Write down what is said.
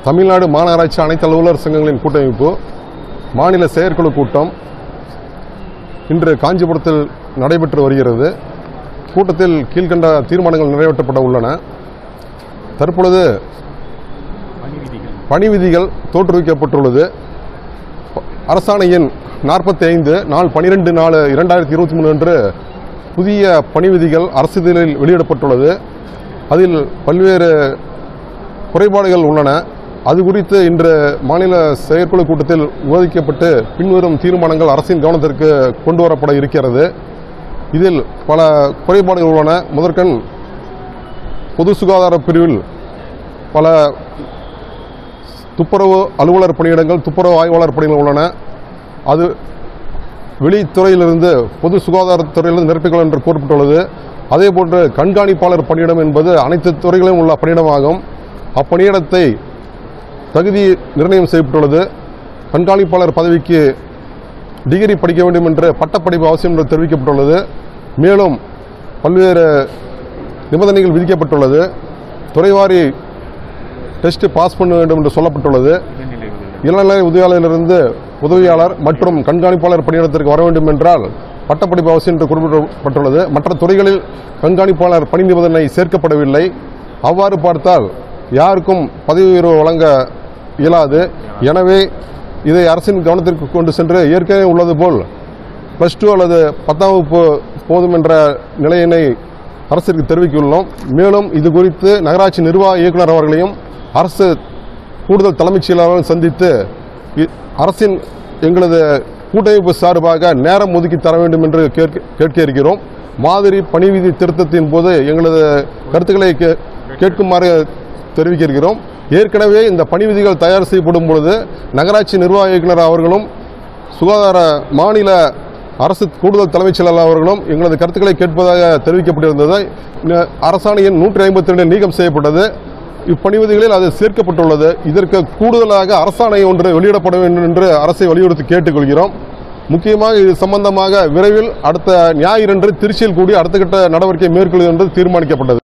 தமிழ்நாடு மாநகராட்சி அனைத்து அலுவலர் சங்கங்களின் கூட்டமைப்பு மாநில செயற்குழு கூட்டம் இன்று காஞ்சிபுரத்தில் நடைபெற்று வருகிறது. கூட்டத்தில் கீழ்கண்ட தீர்மானங்கள் நிறைவேற்றப்பட உள்ளன. தற்பொழுது பணி விதிகள் தோற்றுவிக்கப்பட்டுள்ளது. அரசாணை எண் 45 நாள் 12/4/2023 அன்று புதிய பணி விதிகள் அரசிதழில் வெளியிடப்பட்டுள்ளது. அதில் பல்வேறு குறைபாடுகள் உள்ளன. அது குறித்து இன்று மாநில செயற்குழு கூட்டத்தில் விவாதிக்கப்பட்டு பின்வரும் தீர்மானங்கள் அரசின் கவனத்திற்கு கொண்டு வரப்பட இருக்கிறது. இதில் பல குறைபாடுகள் உள்ளன. முதற்கண் பொது சுகாதார பிரிவில் பல துப்புரவு அலுவலர் பணியிடங்கள், துப்புரவு ஆய்வாளர் பணியிடங்கள் உள்ளன. அது வெளித்துறையிலிருந்து பொது சுகாதாரத்துறையிலிருந்து நிரப்பிக்கொள்ள என்று கூறப்பட்டுள்ளது. அதேபோன்று கண்காணிப்பாளர் பணியிடம் என்பது அனைத்து துறைகளிலும் உள்ள பணியிடமாகும். அப்பணியிடத்தை தகுதி நிர்ணயம் செய்யப்பட்டுள்ளது. கண்காணிப்பாளர் பதவிக்கு டிகிரி படிக்க வேண்டும் என்று பட்டப்படிப்பு அவசியம் என்று தெரிவிக்கப்பட்டுள்ளது. மேலும் பல்வேறு நிபந்தனைகள் விதிக்கப்பட்டுள்ளது. துறைவாரி டெஸ்ட் பாஸ் பண்ண வேண்டும் என்று சொல்லப்பட்டுள்ளது. இளநிலை உதவியாளரிலிருந்து உதவியாளர் மற்றும் கண்காணிப்பாளர் பணியிடத்திற்கு வர வேண்டும் என்றால் பட்டப்படிப்பு அவசியம் என்று குறிப்பிடப்பட்டுள்ளது. மற்ற துறைகளில் கண்காணிப்பாளர் பணி நிபந்தனை சேர்க்கப்படவில்லை. அவ்வாறு பார்த்தால் யாருக்கும் பதவி உயர்வு வழங்க இயலாது. எனவே இதை அரசின் கவனத்திற்கு கொண்டு சென்று ஏற்கனவே உள்ளது போல் +2 அல்லது 10ஆம் வகுப்பு போதும் என்ற நிலையினை அரசிற்கு தெரிவித்துள்ளோம். மேலும் இது குறித்து நகராட்சி நிர்வாக இயக்குநர் அவர்களையும் அரசு கூடுதல் தலைமைச் செயலாளர்கள் சந்தித்து அரசின் எங்களது கூட்டமைப்பு சார்பாக நேரம் ஒதுக்கி தர வேண்டும் என்று கேட்க இருக்கிறோம். மாதிரி பணி விதி திருத்தத்தின் போது எங்களது கருத்துக்களை கேட்குமாறு தெரிவிக்க இருக்கிறோம். ஏற்கனவே இந்த பணி விதிகள் தயார் செய்யப்படும் பொழுது நகராட்சி நிர்வாக இயக்குநர் அவர்களும் சுகாதார மாநில அரசு கூடுதல் தலைமைச் செயலாளர் அவர்களும் எங்களது கருத்துக்களை கேட்பதாக தெரிவிக்கப்பட்டிருந்தது. அரசாணை எண் 152 நீக்கம் செய்யப்பட்டது. இப்பணி விதிகளில் அது சேர்க்கப்பட்டுள்ளது. இதற்கு கூடுதலாக அரசாணை ஒன்று வெளியிடப்பட வேண்டும் என்று அரசை வலியுறுத்தி கேட்டுக்கொள்கிறோம். முக்கியமாக இது சம்பந்தமாக விரைவில் அடுத்த ஞாயிறன்று திருச்சியில் கூடி அடுத்த கட்ட நடவடிக்கை மேற்கொள்வது என்று தீர்மானிக்கப்பட்டது.